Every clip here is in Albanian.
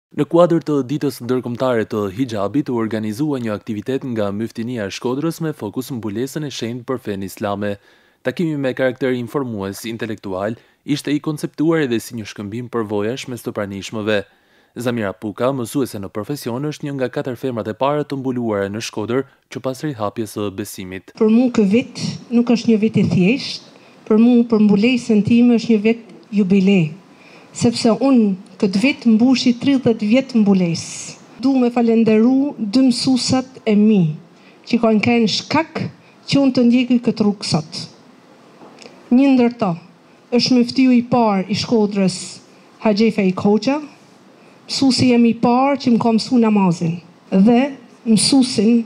Në kuadër të ditës ndërkombëtare të Hixhabit u organizua një aktivitet nga Myftinia e Shkodrës me fokus mbulesën e shenjtë për fenë islame. Takimi me karakter informues intelektual ishte i konceptuar edhe si një shkëmbim përvojash mes të pranishmëve. Zamira Puka, mësuese në profesion, është një nga 4 femrat e para të mbuluara në Shkodër që pas rihapjes së besimit. Për mua ky vit nuk është një vit i thjeshtë, për mua për mbulesën time është një vit jubilej, sepse unë këtë vit mbushi 30 vjet mbulesë. Du me falenderu 2 mësusat e mi, që kanë kënë shkak që unë të ndjeki këtë rrugë sot. Një ndër to është mëftiu i parë i Shkodrës, RTSH Shkodra, mësuesi jemi i parë që më ka mësu namazin, dhe mësuesin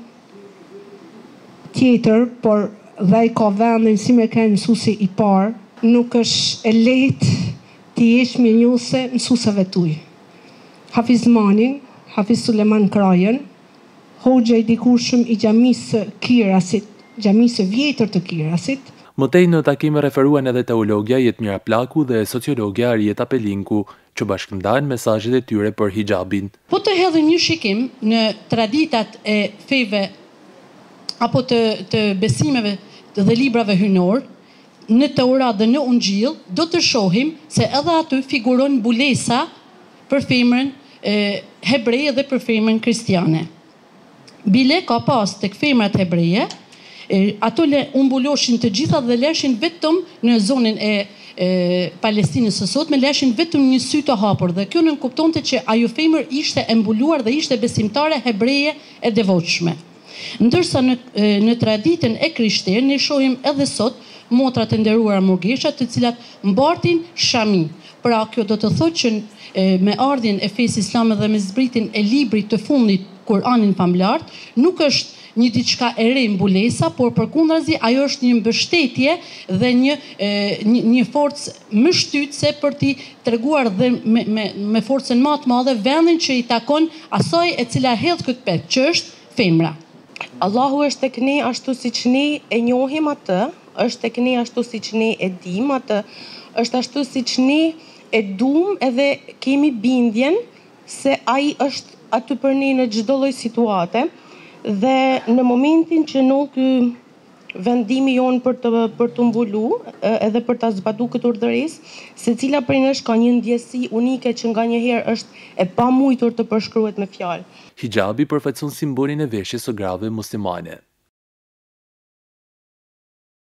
tjetër, por dhe i ka vendin si me kënë mësuesi i parë, nuk është e lehtë ti jesh mirënjohëse mësuesave tuaj. Hafiz Manin, Hafiz Suleman Krajen, hoxha i dikurshëm i xhamisë Kirasit, xhamisë vjetër të Kirasit. Mëtej në takim referuan edhe teologja Jetmira Plaku dhe sociologja Arieta Pelinku, që bashkëndajnë mesazhet e tyre për Hixhabin. Po të hedhim një shikim në traditat e feve apo të besimeve dhe librave hynor, në Teurat dhe në Ungjil, do të shohim se edhe aty figuron mbulesa për femrën hebreje dhe për femrën kristiane. Bile ka pas tek femrat hebreje, ato u mbuloshin të gjitha dhe leshin vetëm në zonën e Palestinës së sotme, leshin vetëm një sy të hapur, dhe kjo nënkuptonte që ajo femër ishte e mbuluar dhe ishte besimtare hebreje e devotshme. Ndërsa në traditën e krishterë ne shohim edhe sot motrat e nderuara murgesha, të cilat mbartin shami. Pra kjo do të thotë që me ardhjen e fesë islame dhe me zbritin e librit të fundit Kur'anin famlar, nuk është një diçka e re mbulesa, por përkundrazi ajo është një mbështetje dhe një forcë më shtytse për t'i treguar dhe me forcën më të madhe vendin që i takon asaj e cila hedh këtë pet, që është femra. Allahu është tek ne ashtu siç ne e njohim atë, është tek ne ashtu siç ne e dim atë, është ashtu siç ne e duam edhe kemi bindjen se ai është aty për ne në çdo lloj situate, dhe në momentin që nuk vendimi jon për të mbulu edhe për ta zbatuar këtë urdhëresë, secila prej nesh ka një ndjesi unike që nganjëherë është e pamujtur të përshkruhet me fjalë. Hixhabi përfaqëson simbolin e veshjes së grave muslimane.